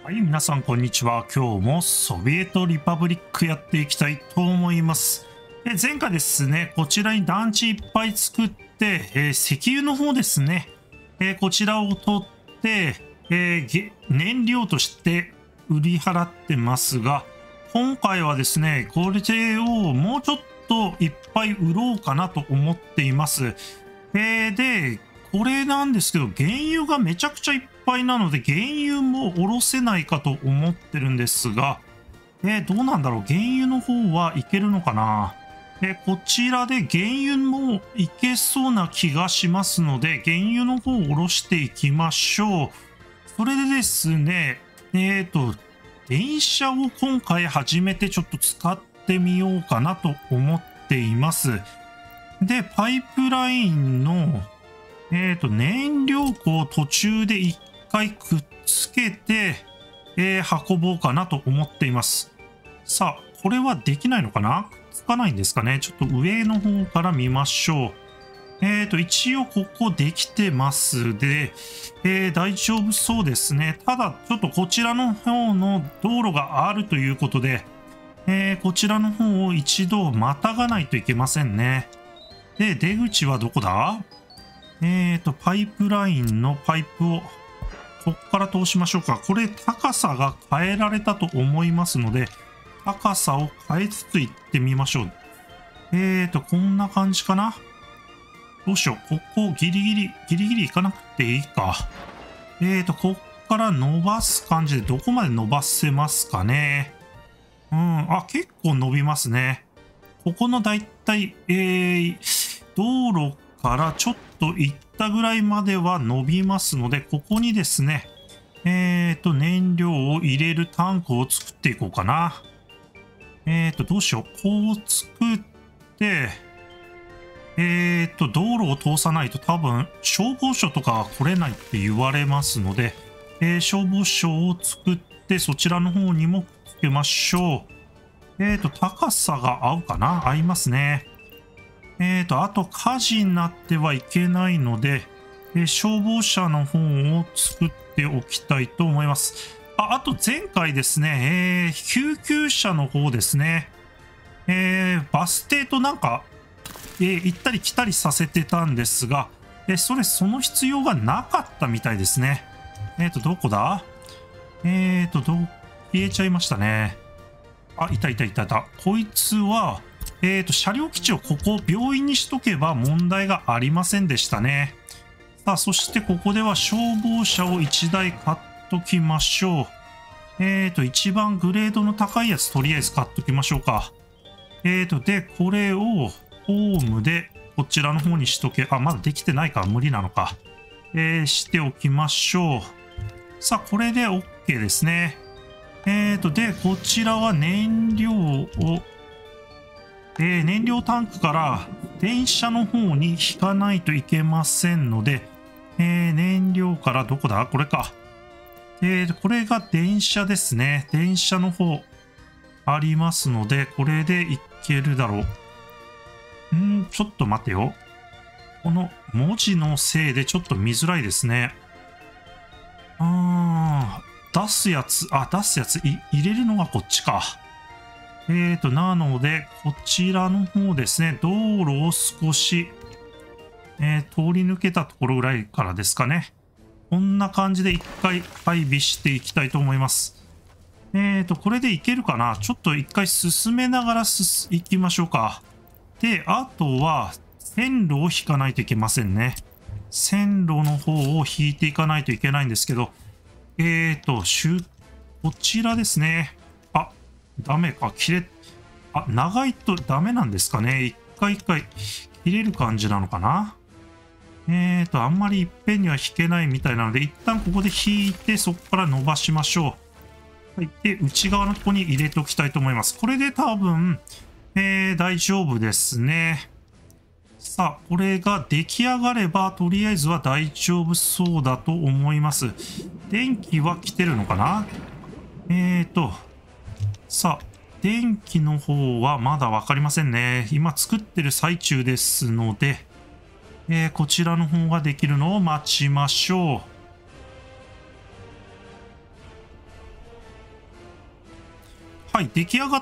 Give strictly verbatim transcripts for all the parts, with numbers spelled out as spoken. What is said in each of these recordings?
はい、皆さんこんにちは。今日もソビエトリパブリックやっていきたいと思います。え前回ですね、こちらに団地いっぱい作って、えー、石油の方ですね、えー、こちらを取って、えー、燃料として売り払ってますが、今回はですね、これをもうちょっといっぱい売ろうかなと思っています。えー、で、これなんですけど、原油がめちゃくちゃいっぱいなので、原油も下ろせないかと思ってるんですが、えー、どうなんだろう、原油の方はいけるのかな。えー、こちらで原油もいけそうな気がしますので、原油の方を下ろしていきましょう。それでですね、えっと、電車を今回初めてちょっと使ってみようかなと思っています。で、パイプラインの、えっと、燃料庫を途中で一回くっつけて、えー、運ぼうかなと思っています。さあ、これはできないのかな？くっつかないんですかね？ちょっと上の方から見ましょう。えっと、一応ここできてますで、えー、大丈夫そうですね。ただ、ちょっとこちらの方の道路があるということで、えー、こちらの方を一度またがないといけませんね。で、出口はどこだ？えーと、パイプラインのパイプを、こっから通しましょうか。これ、高さが変えられたと思いますので、高さを変えつつ行ってみましょう。えーと、こんな感じかな。どうしよう。ここ、ギリギリ、ギリギリ行かなくていいか。えーと、こっから伸ばす感じで、どこまで伸ばせますかね。うん、あ、結構伸びますね。ここのだいたい、えー、道路からちょっと行ったぐらいまでは伸びますので、ここにですね、えーと、燃料を入れるタンクを作っていこうかな。えーと、どうしよう。こう作って、えーと、道路を通さないと多分、消防署とかは来れないって言われますので、えー、消防署を作って、そちらの方にもつけましょう。えーと、高さが合うかな？合いますね。えーと、あと火事になってはいけないので、えー、消防車の方を作っておきたいと思います。あ、あと前回ですね、えー、救急車の方ですね、えー、バス停となんか、えー、行ったり来たりさせてたんですが、えー、それ、その必要がなかったみたいですね。えーと、どこだ？えーと、ど、消えちゃいましたね。あ、いたいたいたいた。こいつは、えーと、車両基地をここ、病院にしとけば問題がありませんでしたね。さあ、そしてここでは消防車をいちだい買っときましょう。えーと、一番グレードの高いやつとりあえず買っときましょうか。えーと、で、これをホームでこちらの方にしとけ、あ、まだできてないから無理なのか。えー、しておきましょう。さあ、これで OK ですね。えーと、で、こちらは燃料を、えー、燃料タンクから電車の方に引かないといけませんので、えー、燃料からどこだ？これか。えー、これが電車ですね。電車の方ありますので、これでいけるだろう。んー、ちょっと待てよ。この文字のせいでちょっと見づらいですね。あー、出すやつ、あ、出すやつ、い入れるのがこっちか。えーと、なので、こちらの方ですね、道路を少し、えー、通り抜けたところぐらいからですかね。こんな感じで一回配備していきたいと思います。えーと、これでいけるかな？ちょっと一回進めながらす行きましょうか。で、あとは、線路を引かないといけませんね。線路の方を引いていかないといけないんですけど、えーと、こちらですね。あ、ダメか、切れ、あ、長いとダメなんですかね。一回一回切れる感じなのかな。えーと、あんまりいっぺんには引けないみたいなので、一旦ここで引いて、そこから伸ばしましょう。はい。で、内側のところに入れておきたいと思います。これで多分、えー、大丈夫ですね。さあ、これが出来上がれば、とりあえずは大丈夫そうだと思います。電気は来てるのかな？えーと、さあ、電気の方はまだわかりませんね。今作ってる最中ですので、えー、こちらの方ができるのを待ちましょう。 はい、出来上がって、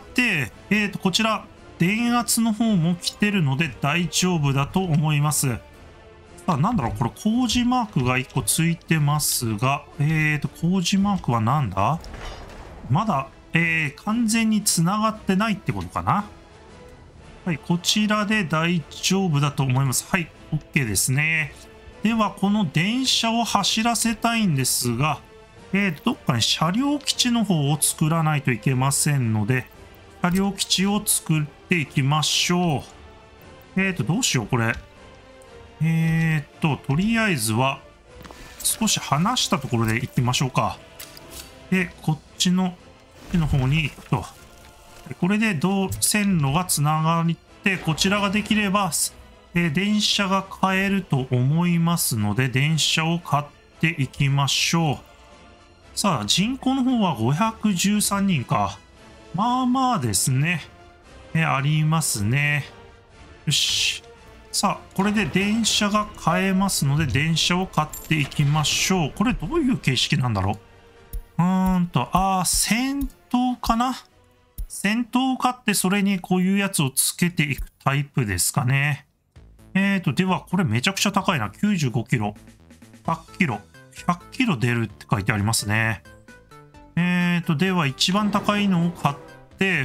えっと、こちら、電圧の方も来てるので大丈夫だと思います。さあ、なんだろう、これ工事マークがいっこついてますが、えっと、工事マークはなんだ？まだ、えー、完全に繋がってないってことかな。はい、こちらで大丈夫だと思います。はい、OK ですね。では、この電車を走らせたいんですが、えー、どっかに車両基地の方を作らないといけませんので、車両基地を作っていきましょう。えーと、どうしよう、これ。えーと、とりあえずは、少し離したところで行きましょうか。で、こっちの、の方に行くと。これでどう線路がつながって、こちらができれば、えー、電車が買えると思いますので、電車を買っていきましょう。さあ、人口の方はごひゃくじゅうさんにんか。まあまあですね。え、ありますね。よし。さあ、これで電車が買えますので、電車を買っていきましょう。これどういう形式なんだろう。うーんと、あー、戦闘かな。戦闘を買って、それにこういうやつをつけていくタイプですかね。えーと、では、これめちゃくちゃ高いな。きゅうじゅうごキロ。ひゃくキロ。ひゃくキロ出るって書いてありますね。えーと、では一番高いのを買って、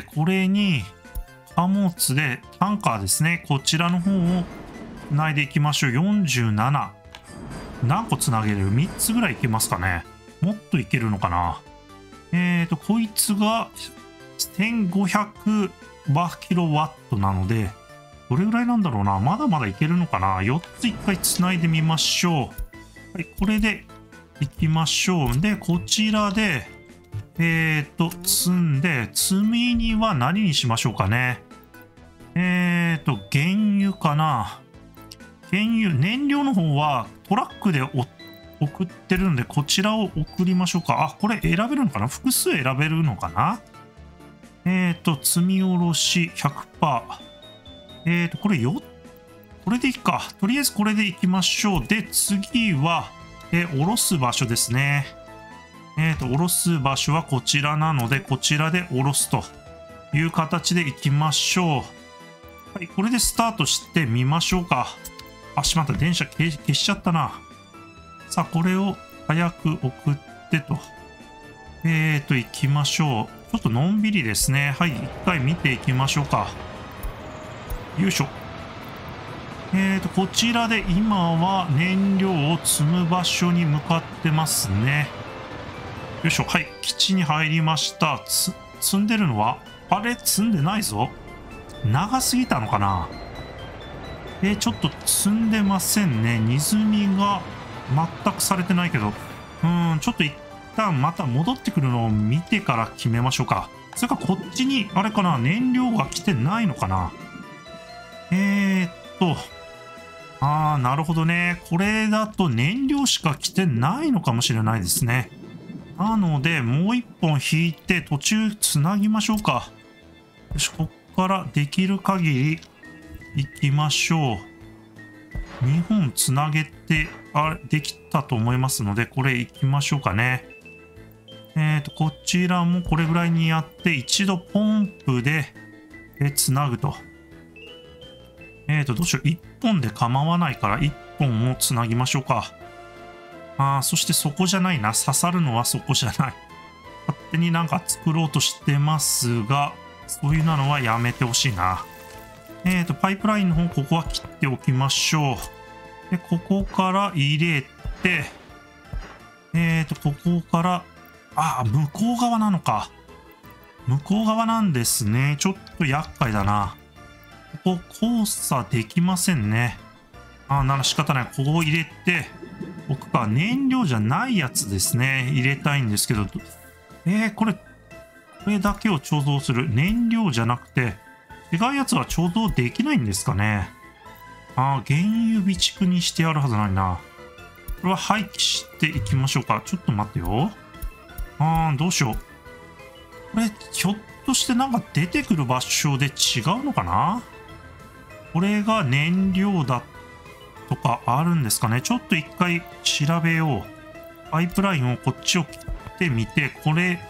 これに貨物でタンカーですね。こちらの方を繋いでいきましょう。よんじゅうなな。何個繋げる？ みっ つぐらいいけますかね。もっといけるのかな。えーと、こいつがせんごひゃくバーキロワットなので、どれぐらいなんだろうな。まだまだいけるのかな。よっつ一回繋いでみましょう。はい、これで行きましょう。で、こちらで、えーと、積んで、積み荷は何にしましょうかね。えーと、原油かな。原油、燃料の方はトラックで送ってるんで、こちらを送りましょうか。あ、これ選べるのかな？複数選べるのかな？えーと、積み下ろし ひゃくパーセント。えーと、これよ、これでいいか。とりあえずこれでいきましょう。で、次は、えー、下ろす場所ですね。えーと、下ろす場所はこちらなので、こちらで下ろすという形でいきましょう。はい、これでスタートしてみましょうか。あ、しまった。電車消しちゃったな。さあ、これを早く送ってと。えーと、行きましょう。ちょっとのんびりですね。はい、一回見ていきましょうか。よいしょ。えーと、こちらで今は燃料を積む場所に向かってますね。よいしょ。はい、基地に入りました。つ、積んでるのはあれ積んでないぞ。長すぎたのかな。えー、ちょっと積んでませんね。荷積みが全くされてないけど。うーん、ちょっと一旦また戻ってくるのを見てから決めましょうか。それかこっちに、あれかな、燃料が来てないのかな。えーっと、あー、なるほどね。これだと燃料しか来てないのかもしれないですね。なので、もう一本引いて途中つなぎましょうか。よし、こっからできる限り行きましょう。にほんつなげて、あれ、できたと思いますので、これ行きましょうかね。えっと、こちらもこれぐらいにやって、一度ポンプで、え、つなぐと。えっと、どうしよう。いっぽんで構わないから、いっぽんをつなぎましょうか。ああ、そしてそこじゃないな。刺さるのはそこじゃない。勝手になんか作ろうとしてますが、そういうのはやめてほしいな。えっと、パイプラインの方、ここは切っておきましょう。で、ここから入れて、えっと、ここから、ああ、向こう側なのか。向こう側なんですね。ちょっと厄介だな。ここ、交差できませんね。ああ、なら仕方ない。ここを入れて、僕か、燃料じゃないやつですね。入れたいんですけど、えー、これ、これだけを貯蔵する。燃料じゃなくて、違うやつは貯蔵できないんですかね。ああ、原油備蓄にしてあるはずないな。これは廃棄していきましょうか。ちょっと待ってよ。ああ、どうしよう。これ、ひょっとしてなんか出てくる場所で違うのかな？これが燃料だとかあるんですかね。ちょっと一回調べよう。パイプラインをこっちを切ってみて、これ、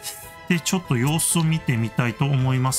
てちょっと様子を見てみたいと思います。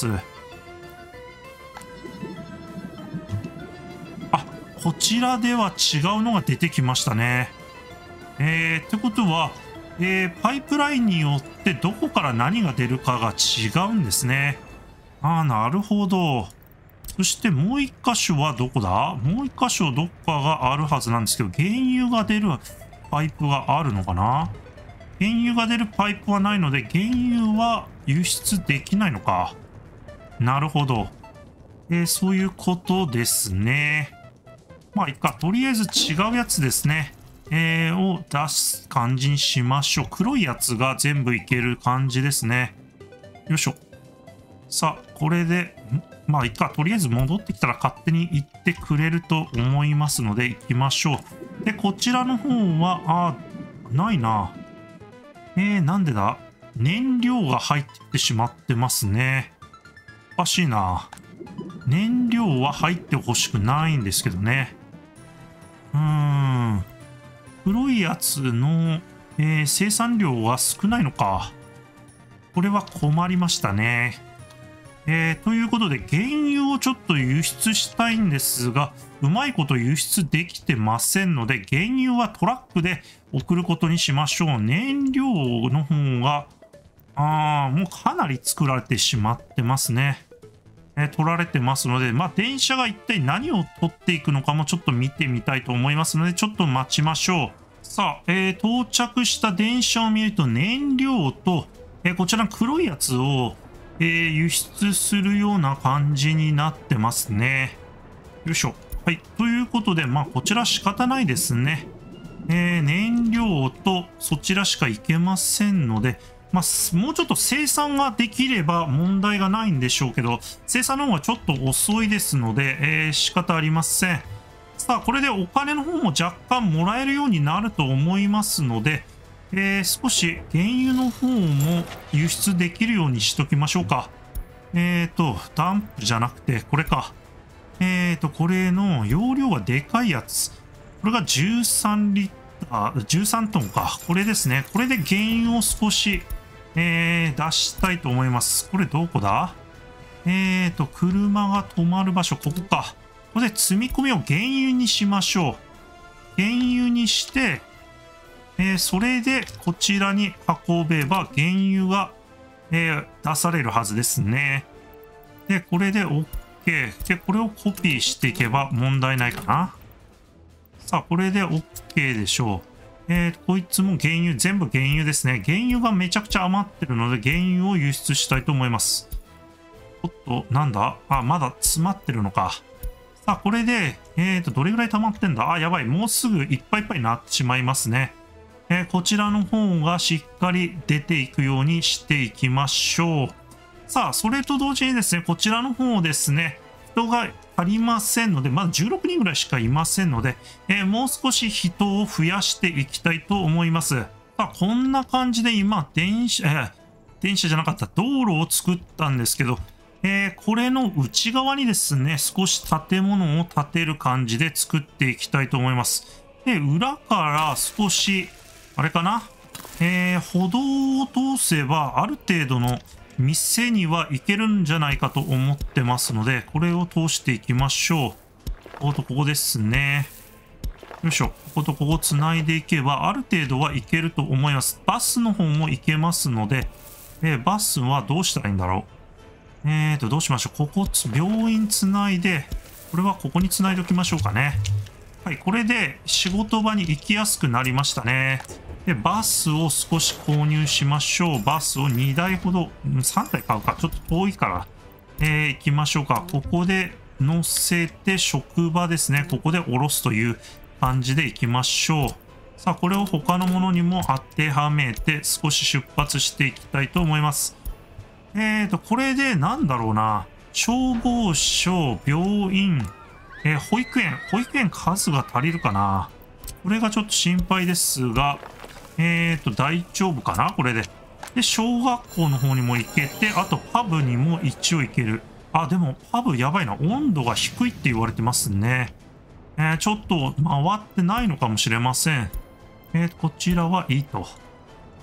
あ、こちらでは違うのが出てきましたね。えー、ってことは、えー、パイプラインによってどこから何が出るかが違うんですね。ああ、なるほど。そしてもう一箇所はどこだ？もう一箇所どっかがあるはずなんですけど、原油が出るパイプがあるのかな？原油が出るパイプはないので、原油は輸出できないのか。なるほど。えー、そういうことですね。まあ、いっか。とりあえず違うやつですね。えー、を出す感じにしましょう。黒いやつが全部いける感じですね。よいしょ。さあ、これで、まあいいか。とりあえず戻ってきたら勝手に行ってくれると思いますので行きましょう。で、こちらの方は、あ、ないな。えー、なんでだ？燃料が入ってしまってますね。おかしいな。燃料は入ってほしくないんですけどね。うーん。黒いやつの、えー、生産量は少ないのか。これは困りましたね。えー、ということで、原油をちょっと輸出したいんですが、うまいこと輸出できてませんので、原油はトラックで送ることにしましょう。燃料の方が、あー、もうかなり作られてしまってますね。えー、取られてますので、まあ、電車が一体何を取っていくのかもちょっと見てみたいと思いますので、ちょっと待ちましょう。さあ、えー、到着した電車を見ると、燃料と、えー、こちらの黒いやつを、えー、輸出するような感じになってますね。よいしょ。はい。ということで、まあ、こちら仕方ないですね。えー、燃料とそちらしか行けませんので、まあ、もうちょっと生産ができれば問題がないんでしょうけど、生産の方がちょっと遅いですので、えー、仕方ありません。さあ、これでお金の方も若干もらえるようになると思いますので、えー、少し原油の方も輸出できるようにしときましょうか。えーと、ダンプじゃなくて、これか。えーと、これの容量がでかいやつ。これがじゅうさんリッター、じゅうさんトンか。これですね。これで原油を少し、えー、出したいと思います。これどこだ？えーと、車が止まる場所、ここか。これで積み込みを原油にしましょう。原油にして、えー、それでこちらに運べば原油が、えー、出されるはずですね。で、これで OK。で、これをコピーしていけば問題ないかな。さあ、これで OK でしょう。えー、こいつも原油、全部原油ですね。原油がめちゃくちゃ余ってるので原油を輸出したいと思います。おっと、なんだ？あ、まだ詰まってるのか。さあ、これで、えーと、どれぐらい溜まってんだ？あ、やばい。もうすぐいっぱいいっぱいになってしまいますね。えー、こちらの方がしっかり出ていくようにしていきましょう。さあ、それと同時にですね、こちらの方ですね、人が足りませんので、まだじゅうろくにんぐらいしかいませんので、えー、もう少し人を増やしていきたいと思います。さあ、こんな感じで今、電車、えー、電車じゃなかった、道路を作ったんですけど、えー、これの内側にですね、少し建物を建てる感じで作っていきたいと思います。で、裏から少し、あれかな、えー、歩道を通せば、ある程度の店には行けるんじゃないかと思ってますので、これを通していきましょう。こことここですね。よいしょ。こことここつないでいけば、ある程度は行けると思います。バスの方も行けますので、えー、バスはどうしたらいいんだろう。えーと、どうしましょう。ここ、病院つないで、これはここにつないでおきましょうかね。はい、これで仕事場に行きやすくなりましたね。で、バスを少し購入しましょう。バスをにだいほど、さんだい買うか。ちょっと遠いから、えー、行きましょうか。ここで乗せて、職場ですね。ここで降ろすという感じで行きましょう。さあ、これを他のものにも当てはめて、少し出発していきたいと思います。えーと、これでなんだろうな。消防署、病院、えー、保育園。保育園数が足りるかな。これがちょっと心配ですが、えーと、大丈夫かなこれで。で、小学校の方にも行けて、あとパブにも一応行ける。あ、でもパブやばいな。温度が低いって言われてますね。えー、ちょっと回ってないのかもしれません。えー、こちらはいいと。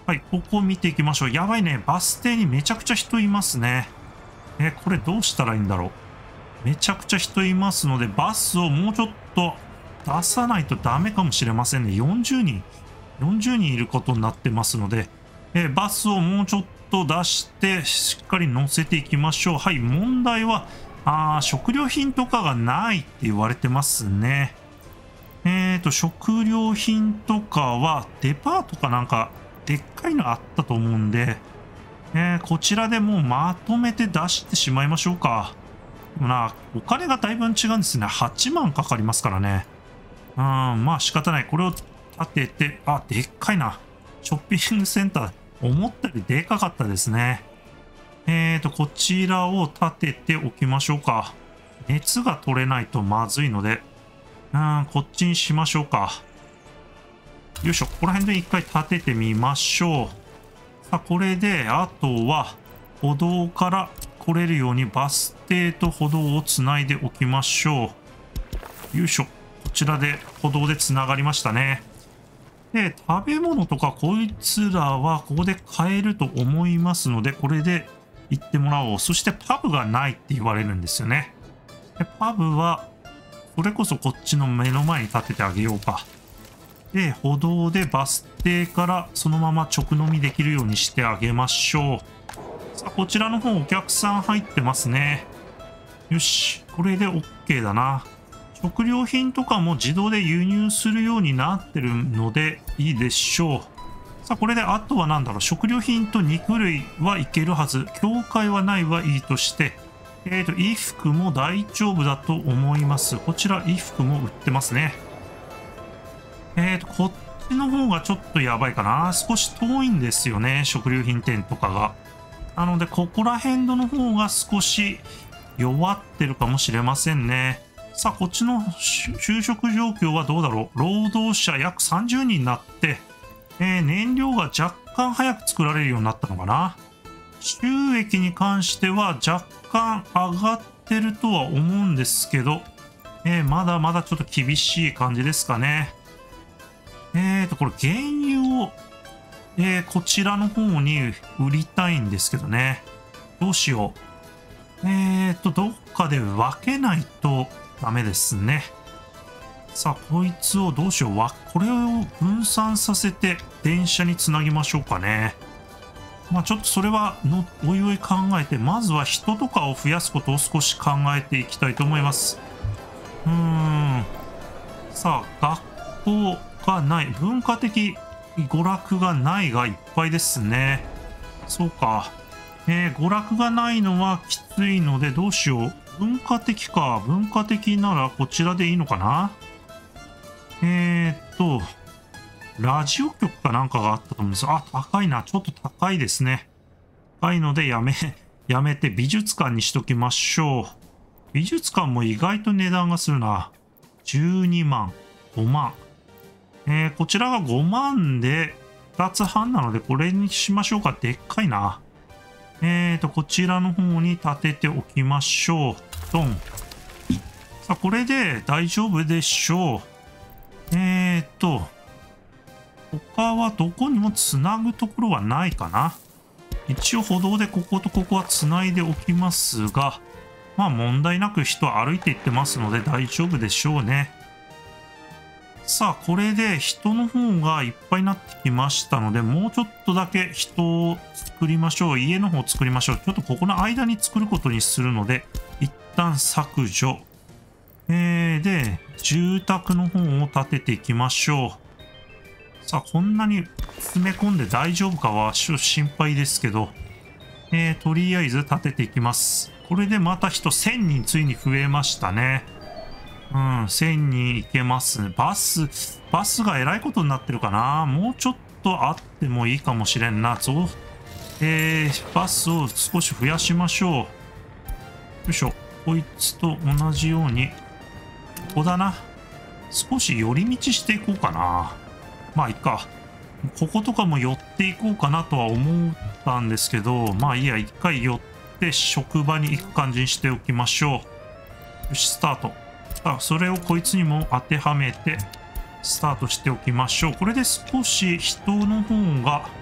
はい、ここ見ていきましょう。やばいね。バス停にめちゃくちゃ人いますね。え、これどうしたらいいんだろう。めちゃくちゃ人いますので、バスをもうちょっと出さないとダメかもしれませんね。よんじゅうにん、よんじゅうにんいることになってますので、えバスをもうちょっと出して、しっかり乗せていきましょう。はい、問題は、あー、食料品とかがないって言われてますね。えーと、食料品とかは、デパートかなんか、でっかいのあったと思うんで、えー、こちらでもうまとめて出してしまいましょうか。でもな、お金がだいぶ違うんですね。はちまんかかりますからね。うん、まあ仕方ない。これを立てて、あ、でっかいな。ショッピングセンター、思ったよりでかかったですね。えーと、こちらを立てておきましょうか。熱が取れないとまずいので、うん、こっちにしましょうか。よいしょ、ここら辺で一回立ててみましょう。さあ、これで、あとは、歩道から来れるようにバス停と歩道をつないでおきましょう。よいしょ、こちらで歩道でつながりましたね。で、食べ物とかこいつらはここで買えると思いますので、これで行ってもらおう。そしてパブがないって言われるんですよね。でパブは、それこそこっちの目の前に立ててあげようか。で、歩道でバス停からそのまま直飲みできるようにしてあげましょう。さあ、こちらの方お客さん入ってますね。よし、これで OK だな。食料品とかも自動で輸入するようになってるのでいいでしょう。さあ、これであとは何だろう。食料品と肉類はいけるはず。境界はないはいいとして、えっと、衣服も大丈夫だと思います。こちら衣服も売ってますね。えっと、こっちの方がちょっとやばいかな。少し遠いんですよね。食料品店とかが。なので、ここら辺の方が少し弱ってるかもしれませんね。さあ、こっちの就職状況はどうだろう。労働者約さんじゅうにんになって、えー、燃料が若干早く作られるようになったのかな。収益に関しては若干上がってるとは思うんですけど、えー、まだまだちょっと厳しい感じですかね。えーと、これ原油を、えー、こちらの方に売りたいんですけどね。どうしよう。えーと、どっかで分けないとダメですね。さあ、こいつをどうしよう。わ、これを分散させて電車につなぎましょうかね。まあちょっとそれはのおいおい考えて、まずは人とかを増やすことを少し考えていきたいと思います。うーん。さあ、学校がない。文化的娯楽がないがいっぱいですね。そうか。えー、娯楽がないのはきついのでどうしよう。文化的か。文化的ならこちらでいいのかな。えーっと、ラジオ局かなんかがあったと思うんです。あ、高いな。ちょっと高いですね。高いのでやめ、やめて美術館にしときましょう。美術館も意外と値段がするな。じゅうにまん、ごまん。えー、こちらがごまんでふたつはんなのでこれにしましょうか。でっかいな。えーと、こちらの方に立てておきましょう。ドン。さあ、これで大丈夫でしょう。えーと、他はどこにもつなぐところはないかな。一応歩道でこことここはつないでおきますが、まあ問題なく人歩いていってますので大丈夫でしょうね。さあ、これで人の方がいっぱいになってきましたので、もうちょっとだけ人を作りましょう。家の方を作りましょう。ちょっとここの間に作ることにするので、一旦削除。えー、で、住宅の方を建てていきましょう。さあ、こんなに詰め込んで大丈夫かはちょっと心配ですけど、えー、とりあえず建てていきます。これでまた人せんにんついに増えましたね。うん、せんにんいけますね。バス、バスがえらいことになってるかな。もうちょっとあってもいいかもしれんな。ぞえー、バスを少し増やしましょう。よいしょ。こいつと同じように、ここだな。少し寄り道していこうかな。まあいいか。こことかも寄っていこうかなとは思ったんですけど、まあいいや、一回寄って職場に行く感じにしておきましょう。よし、スタート。あ、それをこいつにも当てはめて、スタートしておきましょう。これで少し人の方が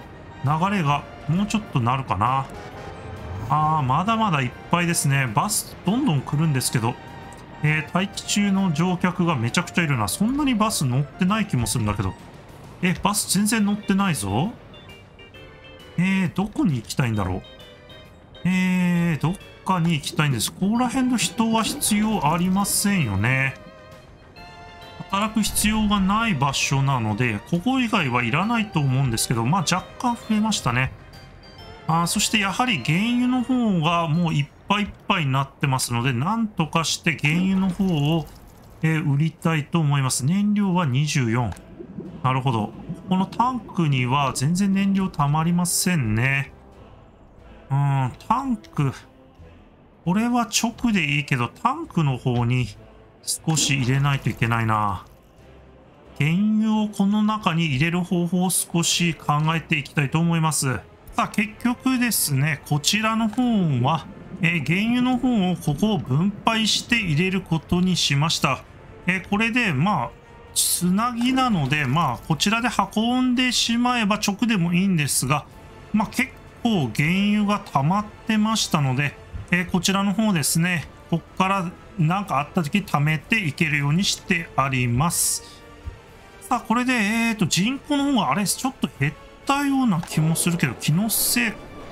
流れがもうちょっとなるかな。あー、まだまだいっぱいですね。バスどんどん来るんですけど、えー、待機中の乗客がめちゃくちゃいるな。そんなにバス乗ってない気もするんだけど。え、バス全然乗ってないぞ。えー、どこに行きたいんだろう。えー、どっかに行きたいんです。ここら辺の人は必要ありませんよね。働く必要がない場所なので、ここ以外はいらないと思うんですけど、まあ若干増えましたね。あ、そしてやはり原油の方がもういっぱいいっぱいになってますので、なんとかして原油の方を、えー売りたいと思います。燃料はにじゅうよん。なるほど。このタンクには全然燃料たまりませんね。うん、タンク。これは直でいいけど、タンクの方に少し入れないといけないな。原油をこの中に入れる方法を少し考えていきたいと思います。さあ、結局ですね、こちらの方は、えー、原油の方をここを分配して入れることにしました。えー、これで、まあ、つなぎなので、まあ、こちらで運んでしまえば直でもいいんですが、まあ、結構原油が溜まってましたので、えー、こちらの方ですね、ここから何かあった時貯めていけるようにしてあります。さあ、これで、えーと、人口の方があれ、ちょっと減ったような気もするけど、気のせい、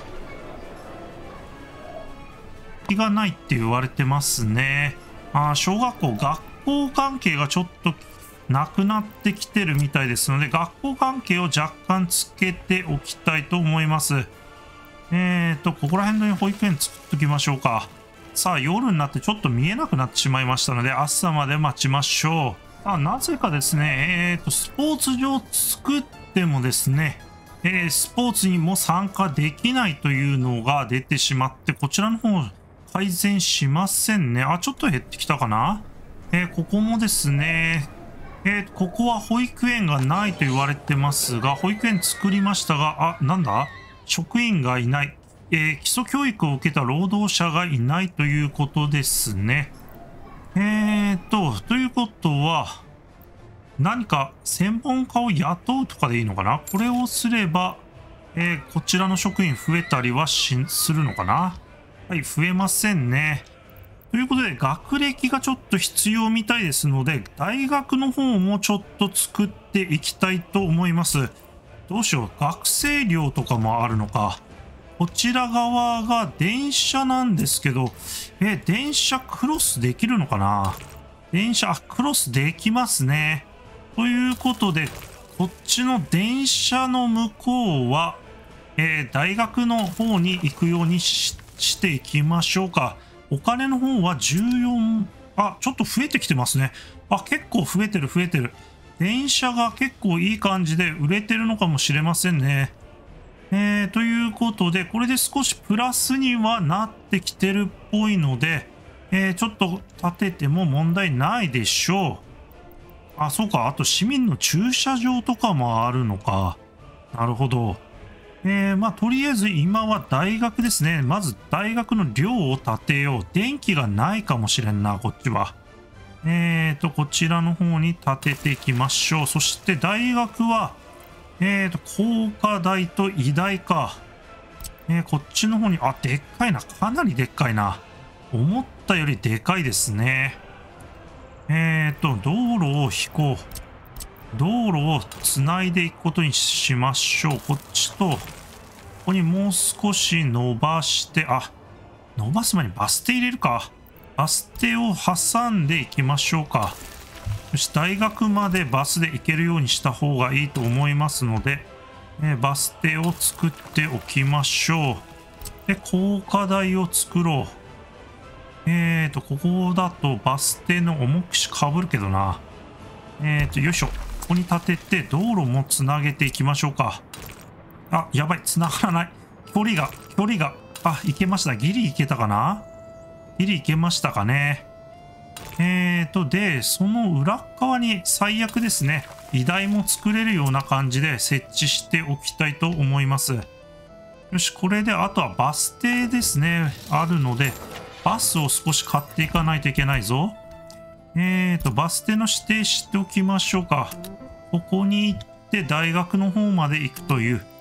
気がないって言われてますね。あー、小学校、学校関係がちょっとなくなってきてるみたいですので、学校関係を若干つけておきたいと思います。えーと、ここら辺の保育園作っときましょうか。さあ、夜になってちょっと見えなくなってしまいましたので、朝まで待ちましょう。あ、なぜかですね、えーと、スポーツ場作ってもですね、えー、スポーツにも参加できないというのが出てしまって、こちらの方改善しませんね。あ、ちょっと減ってきたかな。えー、ここもですね、えー、ここは保育園がないと言われてますが、保育園作りましたが、あ、なんだ職員がいない。えー、基礎教育を受けた労働者がいないということですね。えーと、ということは、何か専門家を雇うとかでいいのかな。これをすれば、えー、こちらの職員増えたりはしするのかな。はい、増えませんね。ということで、学歴がちょっと必要みたいですので、大学の方もちょっと作っていきたいと思います。どうしよう。学生寮とかもあるのか。こちら側が電車なんですけど、え、電車クロスできるのかな。電車、あ、クロスできますね。ということで、こっちの電車の向こうは、えー、大学の方に行くように し, していきましょうか。お金の方はじゅうよん、あ、ちょっと増えてきてますね。あ、結構増えてる増えてる。電車が結構いい感じで売れてるのかもしれませんね。えー、ということで、これで少しプラスにはなってきてるっぽいので、えー、ちょっと建てても問題ないでしょう。あ、そうか。あと市民の駐車場とかもあるのか。なるほど。えー、まあ、とりあえず今は大学ですね。まず大学の寮を建てよう。電気がないかもしれんな、こっちは。えーと、こちらの方に建てていきましょう。そして大学は、えーと、工科大と医大か。えー、こっちの方に、あ、でっかいな。かなりでっかいな。思ったよりでかいですね。えーと、道路を引こう。道路をつないでいくことにしましょう。こっちと、ここにもう少し伸ばして、あ、伸ばす前にバス停入れるか。バス停を挟んでいきましょうか。よし、大学までバスで行けるようにした方がいいと思いますので、えバス停を作っておきましょう。で、高架台を作ろう。えーと、ここだとバス停の重くしかぶるけどな。えーと、よいしょ。ここに立てて道路もつなげていきましょうか。あ、やばい。つながらない。距離が、距離が。あ、いけました。ギリいけたかな？ギリいけましたかね。えーと、で、その裏側に最悪ですね。医大も作れるような感じで設置しておきたいと思います。よし、これで、あとはバス停ですね。あるので、バスを少し買っていかないといけないぞ。えーと、バス停の指定しておきましょうか。ここに行って大学の方まで行くという、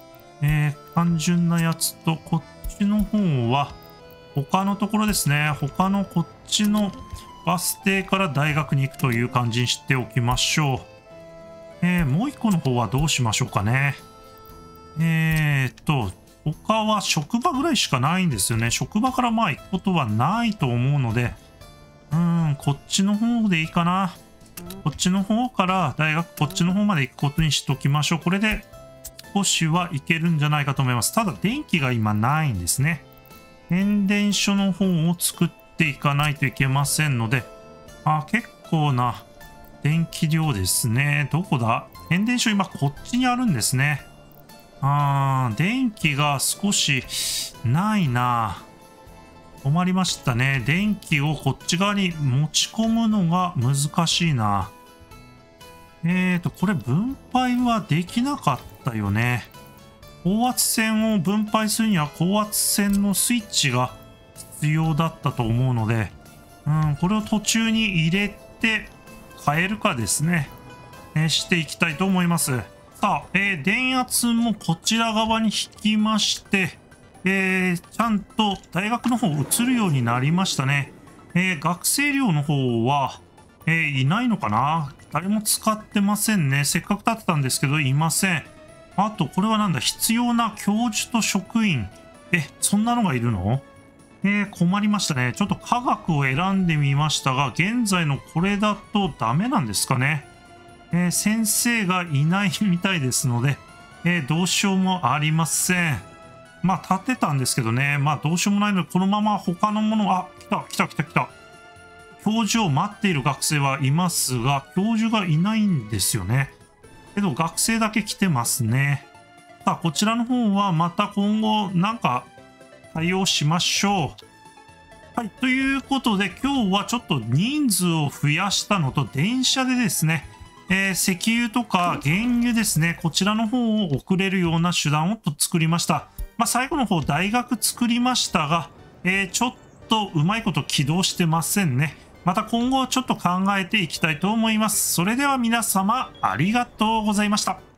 えー、単純なやつと、こっちの方は、他のところですね。他のこっちのバス停から大学に行くという感じにしておきましょう。えー、もう一個の方はどうしましょうかね。えーっと、他は職場ぐらいしかないんですよね。職場からまあ行くことはないと思うので、うーん、こっちの方でいいかな。こっちの方から大学こっちの方まで行くことにしときましょう。これで少しはいけるんじゃないかと思います。ただ電気が今ないんですね。変電所の方を作っていかないといけませんので、あ、結構な電気量ですね。どこだ？変電所今こっちにあるんですね。あー、電気が少しないな。困りましたね。電気をこっち側に持ち込むのが難しいな。えーと、これ分配はできなかったよね。高圧線を分配するには高圧線のスイッチが必要だったと思うので、うん、これを途中に入れて変えるかですね。えー、していきたいと思います。さあ、えー、電圧もこちら側に引きまして、えー、ちゃんと大学の方移るようになりましたね。えー、学生寮の方は、えー、いないのかな？誰も使ってませんね。せっかく建てたんですけど、いません。あと、これはなんだ、必要な教授と職員。え、そんなのがいるの？えー、困りましたね。ちょっと科学を選んでみましたが、現在のこれだとダメなんですかね。えー、先生がいないみたいですので、えー、どうしようもありません。まあ、建てたんですけどね。まあ、どうしようもないので、このまま他のもの、あ、来た、来た、来た、来た。教授を待っている学生はいますが、教授がいないんですよね。けど、学生だけ来てますね。さあ、こちらの方はまた今後、なんか、対応しましょう。はい。ということで、今日はちょっと人数を増やしたのと、電車でですね、えー、石油とか原油ですね、こちらの方を送れるような手段をと作りました。まあ、最後の方、大学作りましたが、えー、ちょっとうまいこと起動してませんね。また今後ちょっと考えていきたいと思います。それでは皆様、ありがとうございました。